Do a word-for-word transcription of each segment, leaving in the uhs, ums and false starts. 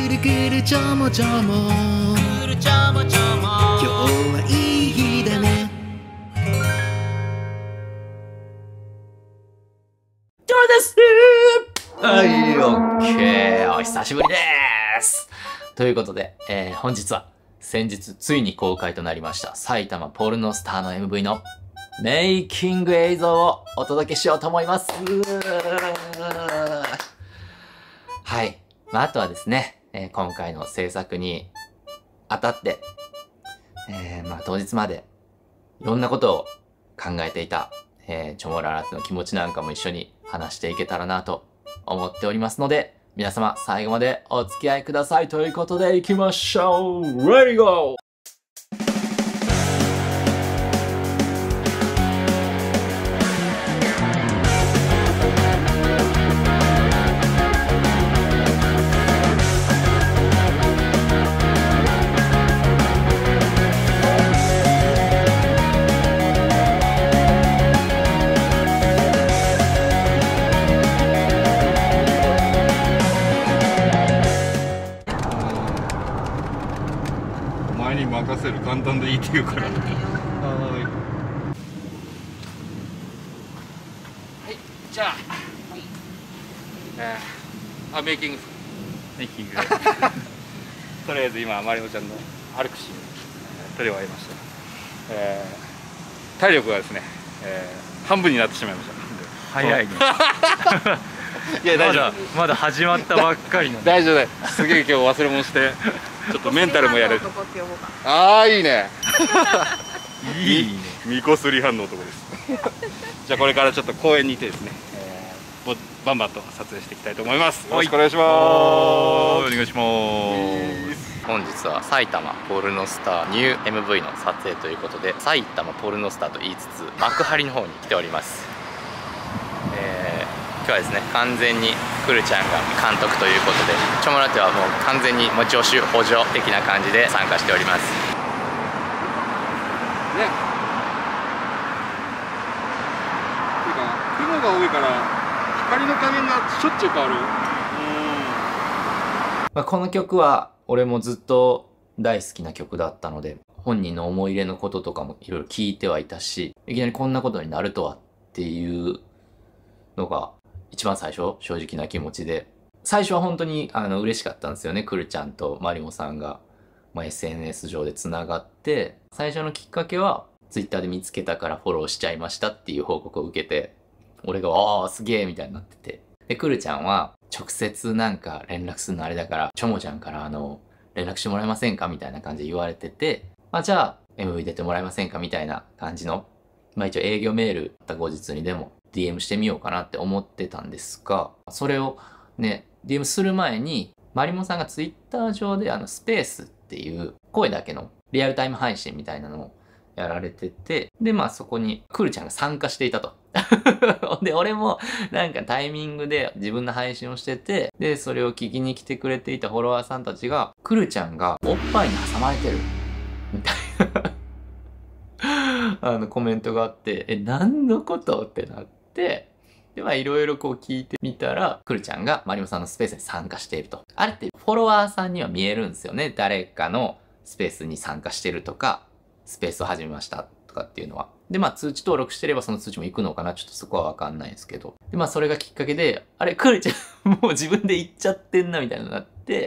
るくるちょもちょもくるちょもちょも今日はいい日だね。どうですはい、オッケー。お久しぶりです。ということで、えー、本日は先日ついに公開となりました埼玉ポルノスターの エムブイ のメイキング映像をお届けしようと思います。はい。まあ、あとはですね、えー、今回の制作にあたって、えー、まあ、当日までいろんなことを考えていた、えー、チョモララの気持ちなんかも一緒に話していけたらなと思っておりますので、皆様最後までお付き合いくださいということで行きましょう。レディーゴー。 前に任せる、簡単でいいって言うから。はい。はい、じゃあ、えー、あ、メイキングメイキングとりあえず今マリモちゃんの歩くシーン撮り終わりました。えー、体力がですね、えー、半分になってしまいました。 早いねいや大丈夫、 まだまだ始まったばっかりの大丈夫だよ。すげえ今日忘れ物してちょっとメンタルもやる。ああいいねいいね、 みこすり反応男ですじゃあこれからちょっと公園にいてですね、えー、バンバンと撮影していきたいと思います。よろしくお願いします。 お願いします。 本日は埼玉ポルノスターニュー エムブイ の撮影ということで、埼玉ポルノスターと言いつつ幕張の方に来ております。えー今日はですね、完全にくるちゃんが監督ということで、チョモラテはもう完全にもう助手補助的な感じで参加しております。 ね。ていうか雲が多いから光の加減がしょっちゅう変わる。うん。 まあこの曲は俺もずっと大好きな曲だったので、本人の思い入れのこととかもいろいろ聞いてはいたし、いきなりこんなことになるとはっていうのが一番最初、正直な気持ちで。最初は本当にあの嬉しかったんですよね。くるちゃんとマリモさんが、まあ、エスエヌエス 上で繋がって、最初のきっかけは ツイッター で見つけたからフォローしちゃいましたっていう報告を受けて、俺がああすげえみたいになってて。で、くるちゃんは直接なんか連絡するのあれだから、チョモちゃんからあの、連絡してもらえませんかみたいな感じで言われてて、まあじゃあ エムブイ 出てもらえませんかみたいな感じの、まあ一応営業メールた後日にでもディーエム してみようかなって思ってたんですが、それをね、ディーエム する前に、マリモさんが ツイッター 上であのスペースっていう声だけのリアルタイム配信みたいなのをやられてて、で、まあそこにくるちゃんが参加していたと。で、俺もなんかタイミングで自分の配信をしてて、で、それを聞きに来てくれていたフォロワーさんたちが、くるちゃんがおっぱいに挟まれてる。みたいなあのコメントがあって、え、何のことってなって、で、まあいろいろこう聞いてみたら、くるちゃんがマリモさんのスペースに参加していると。あれってフォロワーさんには見えるんですよね。誰かのスペースに参加してるとか、スペースを始めましたとかっていうのは。で、まあ通知登録してればその通知も行くのかな。ちょっとそこはわかんないですけど。で、まあそれがきっかけで、あれ、くるちゃんもう自分で行っちゃってんなみたいになって、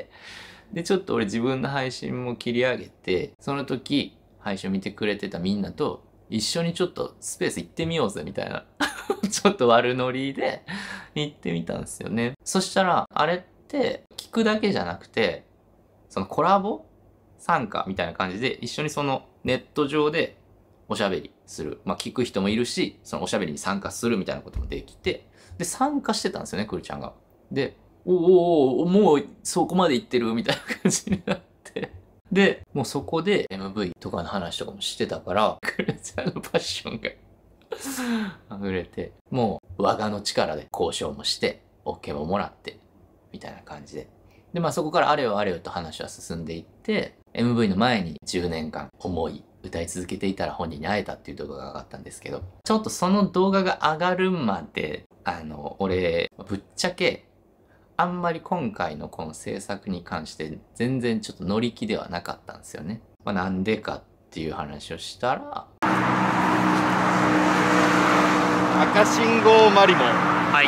で、ちょっと俺自分の配信も切り上げて、その時、配信を見てくれてたみんなと、一緒にちょっとスペース行ってみようぜみたいなちょっと悪ノリで行ってみたんですよね。そしたら、あれって聞くだけじゃなくて、そのコラボ参加みたいな感じで一緒にそのネット上でおしゃべりする。まあ聞く人もいるし、そのおしゃべりに参加するみたいなこともできて、で、参加してたんですよね、くるちゃんが。で、おーおーおーもうそこまで行ってるみたいな感じになって。で、もうそこで エムブイ とかの話とかもしてたから、くるちゃんのパッションが溢れて、もう我がの力で交渉もして、OK ももらって、みたいな感じで。で、まあそこからあれよあれよと話は進んでいって、エムブイ の前にじゅうねんかん思い、歌い続けていたら本人に会えたっていう動画が上がったんですけど、ちょっとその動画が上がるまで、あの、俺、ぶっちゃけ、 あんまり今回のこの制作に関して全然ちょっと乗り気ではなかったんですよね。まあ、なんでかっていう話をしたら、 赤信号マリモ。 はい。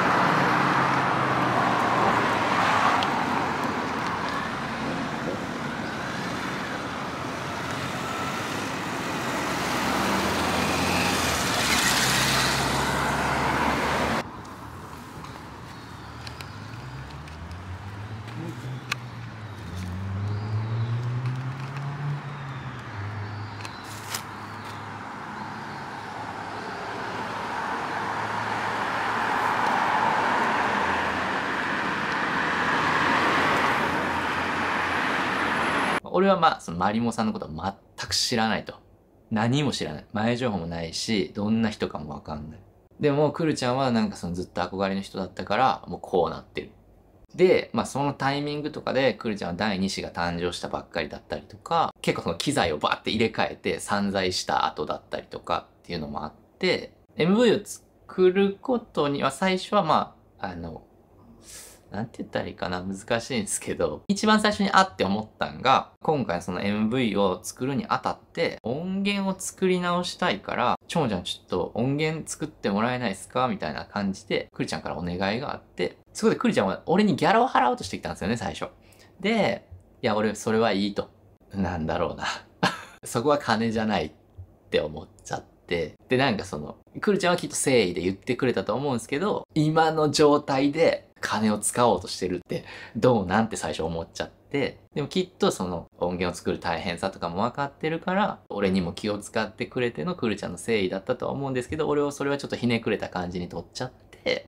俺はまあ、そのマリモさんのことは全く知らないと。何も知らない。前情報もないし、どんな人かもわかんない。でも、くるちゃんはなんかそのずっと憧れの人だったから、もうこうなってる。で、まあそのタイミングとかで、くるちゃんはだいに子が誕生したばっかりだったりとか、結構その機材をバーって入れ替えて散財した後だったりとかっていうのもあって、エムブイ を作ることには最初はまあ、あの、なんて言ったらいいかな、難しいんですけど、一番最初にあって思ったんが、今回その エムブイ を作るにあたって、音源を作り直したいから、長ちゃんちょっと音源作ってもらえないですかみたいな感じで、くるちゃんからお願いがあって、そこでくるちゃんは俺にギャラを払おうとしてきたんですよね、最初。で、いや、俺それはいいと。なんだろうな。そこは金じゃないって思っちゃって。で、なんかその、くるちゃんはきっと誠意で言ってくれたと思うんですけど、今の状態で金を使おうとしてるってどうなんて最初思っちゃって、でもきっとその音源を作る大変さとかも分かってるから、俺にも気を使ってくれてのくるちゃんの誠意だったとは思うんですけど、俺をそれはちょっとひねくれた感じに取っちゃって、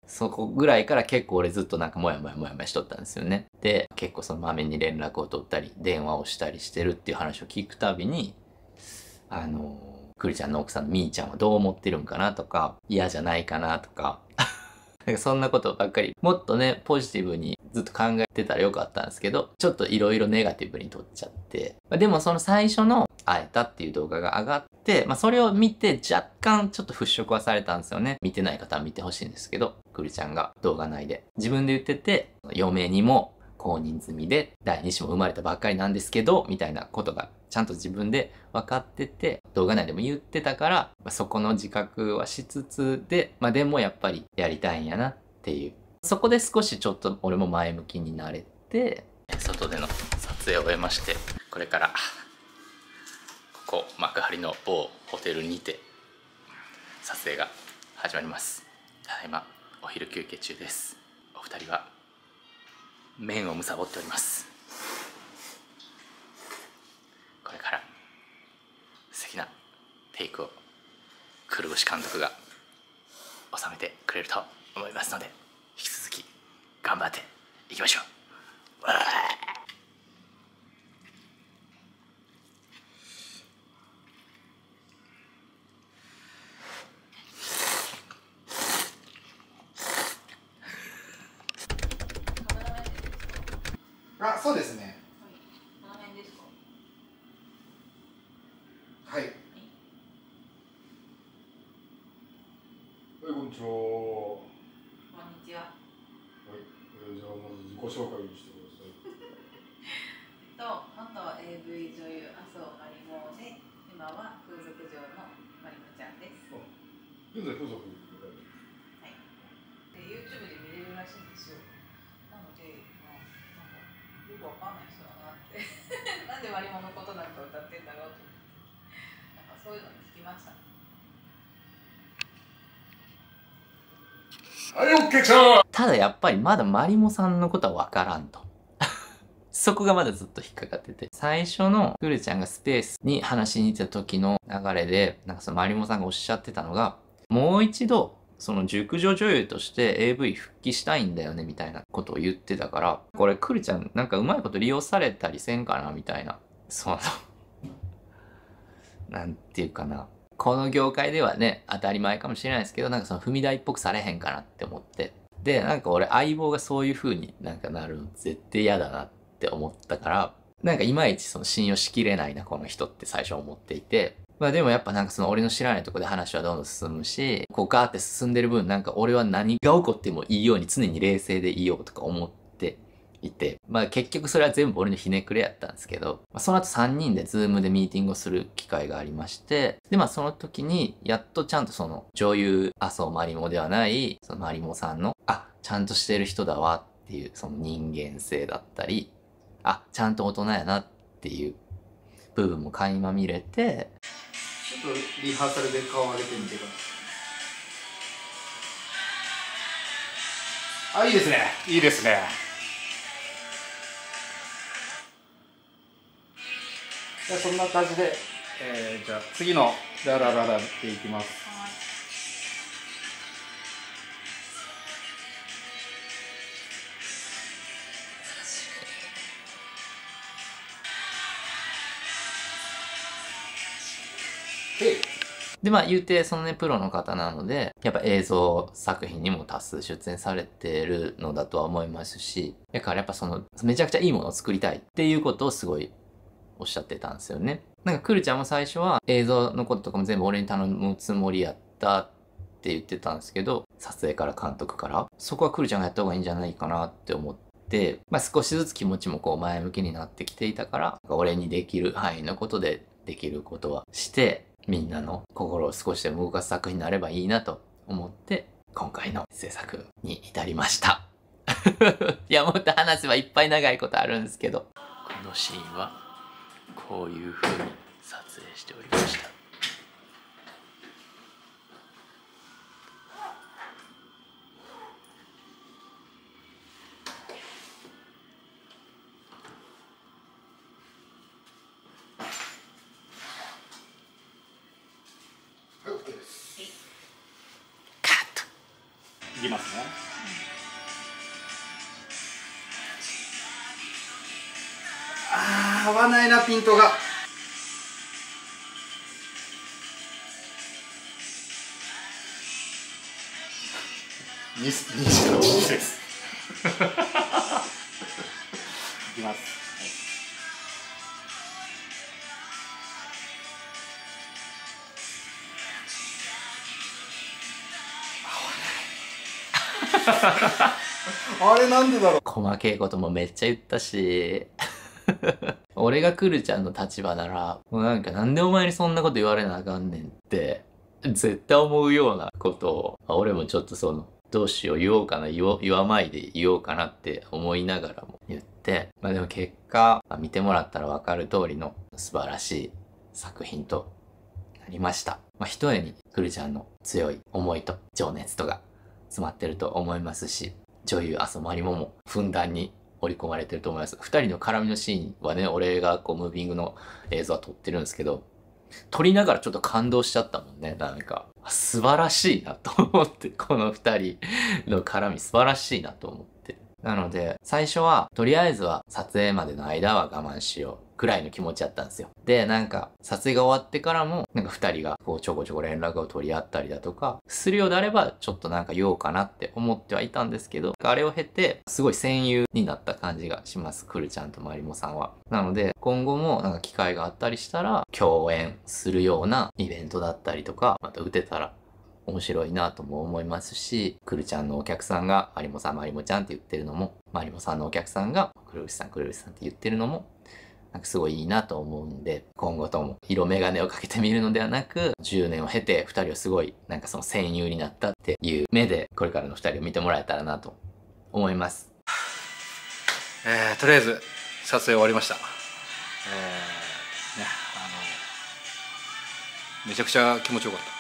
そこぐらいから結構俺ずっとなんかモヤモヤモヤモヤしとったんですよね。で、結構そのまめに連絡を取ったり、電話をしたりしてるっていう話を聞くたびに、あのー、くるちゃんの奥さんのみーちゃんはどう思ってるんかなとか、嫌じゃないかなとか、なんかそんなことばっかり、もっとね、ポジティブにずっと考えてたらよかったんですけど、ちょっといろいろネガティブに取っちゃって。まあ、でもその最初の会えたっていう動画が上がって、まあそれを見て若干ちょっと払拭はされたんですよね。見てない方は見てほしいんですけど、くるちゃんが動画内で自分で言ってて、嫁にも公認済みでだいに子も生まれたばっかりなんですけど、みたいなことがちゃんと自分で分かってて、動画内でも言ってたから、まあ、そこの自覚はしつつで、まあでもやっぱりやりたいんやなっていう。そこで少しちょっと俺も前向きになれて、外での撮影を終えまして、これからここ幕張の某ホテルにて撮影が始まります。ただいまお昼休憩中です。お二人は麺をむさぼっております。これから素敵なテイクをくるぶし監督が収めてくれると思いますので、引き続き頑張っていきましょう。 あ、そうですね。 この辺ですか。 はい。はい、こんにちは。 こんにちは。 はい、えー、じゃあまず自己紹介にしてください。 と元 エーブイ 女優麻生まりもで、今は風俗嬢のまりもちゃんです。 現在風俗にはい。で YouTube で見れるらしいんですよ。なので、まあ、なんかよくわかんない人だなって。なんでまりものことなんか歌ってんだろうと。なんかそういうの聞きました。 はい、オッケーちゃん。 ただやっぱりまだまりもさんのことはわからんと。そこがまだずっと引っかかってて。最初のくるちゃんがスペースに話しに行った時の流れで、なんかそのまりもさんがおっしゃってたのが、もう一度、その熟女女優として エーブイ 復帰したいんだよねみたいなことを言ってたから、これくるちゃんなんかうまいこと利用されたりせんかなみたいな。その、なんていうかな。この業界ではね、当たり前かもしれないですけど、なんかその踏み台っぽくされへんかなって思って。で、なんか俺相棒がそういう風になんかなるの絶対嫌だなって思ったから、なんかいまいちその信用しきれないな、この人って最初思っていて。まあでもやっぱなんかその俺の知らないとこで話はどんどん進むし、こうガーって進んでる分なんか俺は何が起こってもいいように常に冷静でいようとか思っいて、まあ結局それは全部俺のひねくれやったんですけど、まあ、その後さんにんでズームでミーティングをする機会がありまして、でまあその時にやっとちゃんとその女優麻生まりもではないそのまりもさんの、あ、ちゃんとしてる人だわっていうその人間性だったり、あ、ちゃんと大人やなっていう部分も垣間見れて、 ちょっとリハーサルで顔上げてみてください。あ、いいですね。いいですね。じゃあそんな感じで、えー、じゃあ次のララララっていきます。 でまあ言うてそのねプロの方なのでやっぱ映像作品にも多数出演されてるのだとは思いますし、だからやっぱそのめちゃくちゃいいものを作りたいっていうことをすごいおっしゃってたんですよね。なんかくるちゃんも最初は映像のこととかも全部俺に頼むつもりやったって言ってたんですけど、撮影から監督からそこはくるちゃんがやった方がいいんじゃないかなって思って、まあ少しずつ気持ちもこう前向きになってきていたから、俺にできる範囲のことでできることはしてみんなの心を少しでも動かす作品になればいいなと思って今回の制作に至りましたいやもっと話せばいっぱい長いことあるんですけど、このシーンはこういう風に撮影しておりました。 いきますね。あー、合わないな、ピントが。にじのいちです。いきます。あれなんでだろう。 細けいこともめっちゃ言ったし俺がくるちゃんの立場ならもうなんかなんでお前にそんなこと言われなあかんねんって絶対思うようなことを俺もちょっとそのどうしよう言おうかな言お言わないで言おうかなって思いながらも言って、まあでも結果、まあ、見てもらったら分かる通りの素晴らしい作品となりました。まあひとえにくるちゃんの強い思いと情熱とか詰まってると思いますし、女優麻生まりももふんだんに織り込まれてると思います。二人の絡みのシーンはね、俺がこうムービングの映像は撮ってるんですけど、撮りながらちょっと感動しちゃったもんね。なんか素晴らしいなと思って、この二人の絡み素晴らしいなと思って。なので最初はとりあえずは撮影までの間は我慢しようくらいの気持ちだったんですよ。でなんか撮影が終わってからもなんか二人がこうちょこちょこ連絡を取り合ったりだとかするようであればちょっとなんか言おうかなって思ってはいたんですけど、あれを経てすごい戦友になった感じがします、くるちゃんとまりもさんは。なので今後もなんか機会があったりしたら共演するようなイベントだったりとかまた打てたら面白いなとも思いますし、くるちゃんのお客さんがまりもさんまりもちゃんって言ってるのも、まりもさんのお客さんがくるぶしさんくるぶしさんって言ってるのもなんかすごいいいなと思うんで、今後とも色眼鏡をかけてみるのではなくじゅうねんを経てふたりはすごいなんかその戦友になったっていう目でこれからのふたりを見てもらえたらなと思います。 えー、とりあえず撮影終わりました。えーね、あのめちゃくちゃ気持ちよかった。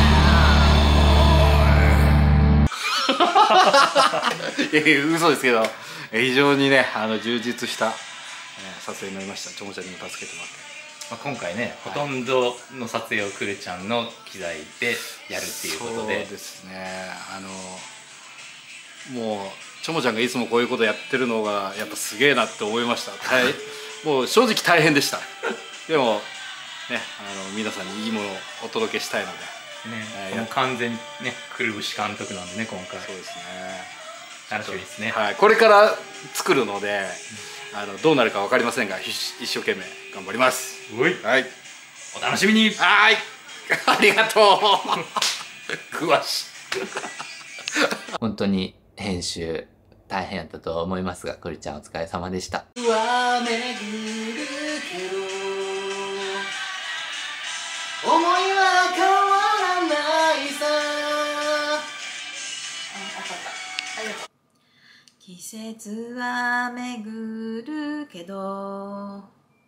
いやいや嘘ですけど非常にねあの充実した、えー、撮影になりました。ちょもちゃんにも助けてもらって、 まあ、今回ね、はい、ほとんどの撮影をくるちゃんの機材でやるっていうことで、 そうですね、あのもうちょもちゃんがいつもこういうことやってるのがやっぱすげえなって思いました。もう正直大変でしたでもね、あの皆さんにいいものをお届けしたいのでね、えー、もう完全にねくるぶし監督なんでね今回。 そうですね、 楽しみですね。 はい、これから作るので、うん、あのどうなるか分かりませんが一生懸命頑張ります。はい、 お楽しみに。 はいありがとう詳しい本当に編集大変やったと思いますが、くるちゃんお疲れ様でした。 は巡るけど思いは変わらないさ。 あ、わかった。ありがとう。季節は巡るけど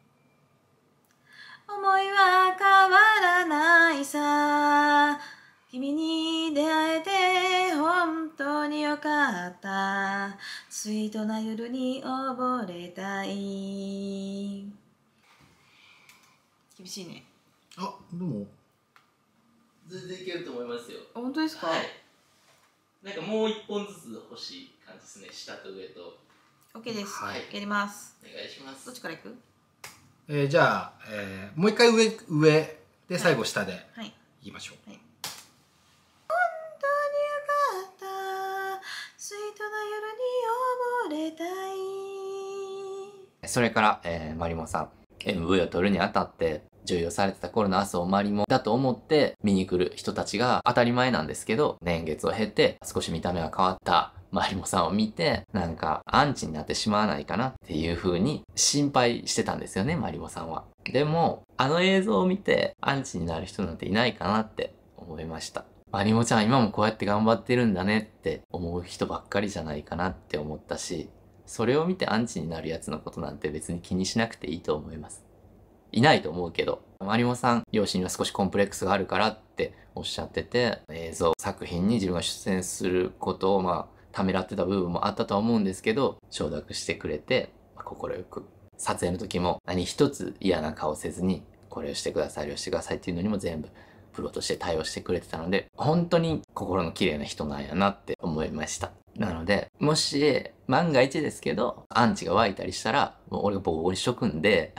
思いは変わらないさ。君に出会えて本当によかった。スイートな夜に溺れたい。厳しいね。 あ、でも全然いけると思いますよ。 本当ですか？ はい。なんかもう一本ずつ欲しい感じですね。下と上と。 OK です、 はいやります。 お願いします。 どっちからいく？ えー、じゃあ、えー、もう一回上上で最後下ではい言いましょう。 はい、本当によかったスイートな夜に溺れたい。 それから、えー、マリモさん エムブイ を撮るにあたって女優をされてた頃の麻生マリモだと思って見に来る人たちが当たり前なんですけど、年月を経て少し見た目が変わったマリモさんを見て、なんかアンチになってしまわないかなっていう風に心配してたんですよね、マリモさんは。でも、あの映像を見てアンチになる人なんていないかなって思いました。マリモちゃん今もこうやって頑張ってるんだねって思う人ばっかりじゃないかなって思ったし、それを見てアンチになるやつのことなんて別に気にしなくていいと思います。いないと思うけど、マリモさん、両親には少しコンプレックスがあるからっておっしゃってて、映像作品に自分が出演することをまあ、ためらってた部分もあったとは思うんですけど、承諾してくれて、快く。撮影の時も何一つ嫌な顔せずに、これをしてください、あれをしてくださいっていうのにも全部プロとして対応してくれてたので、本当に心の綺麗な人なんやなって思いました。なので、もし、万が一ですけど、アンチが湧いたりしたら、もう俺がボコボコにしとくんで、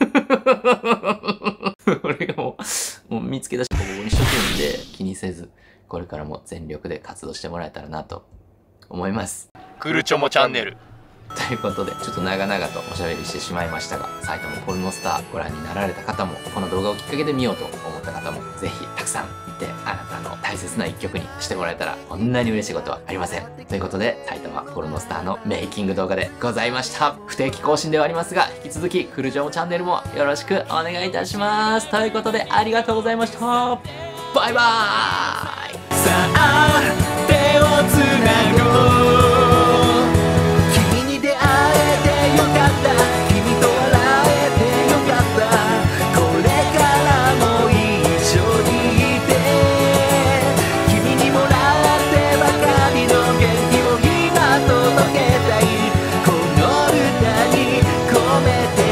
俺がもう、もう見つけ出してボコボコにしとくんで、気にせず、これからも全力で活動してもらえたらなと思います。 クルチョモチャンネル。 ということで、ちょっと長々とおしゃべりしてしまいましたが、埼玉ポルノスターご覧になられた方も、この動画をきっかけで見ようと思った方も、ぜひたくさん見て、あなたの大切な一曲にしてもらえたら、こんなに嬉しいことはありません。ということで、埼玉ポルノスターのメイキング動画でございました。不定期更新ではありますが、引き続き、クルジョモチャンネルもよろしくお願いいたします。ということで、ありがとうございました。バイバーイ。 さあ手をつなごう。君に出会えてよかった。君と笑えてよかった。これからも一緒にいて、君にもらってばかりの元気を今届けたい。この歌に込めて、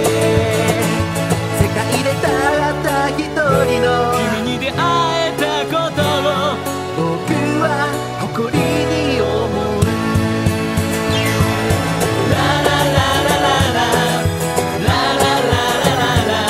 世界でたった一人の君に出会えたことを僕は誇りに思う。ララララララララララララ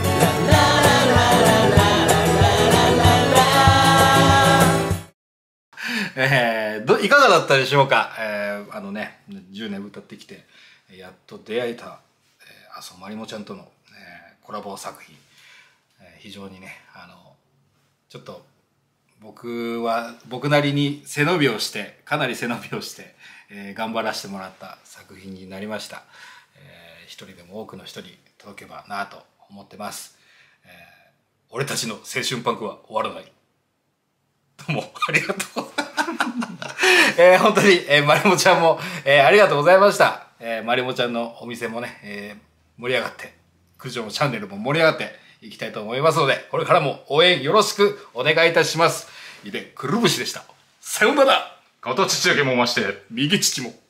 えー、どいかがだったでしょうか。えー、あのねじゅうねん歌ってきてやっと出会えた、えー、麻生まりもちゃんとの、えー、コラボ作品、えー、非常にねあのちょっと僕は僕なりに背伸びをしてかなり背伸びをして、えー、頑張らせてもらった作品になりました。えー、一人でも多くの人に届けばなと思ってます。えー、俺たちの青春パンクは終わらない。どうもありがとう。えー、本当に、えー、まりもちゃんも、えー、ありがとうございました。えー、まりもちゃんのお店もね、えー、盛り上がって、クルジョモチャンネルも盛り上がっていきたいと思いますので、これからも応援よろしくお願いいたします。いでくるぶしでした。さようなら。 片乳だけもまして右乳も。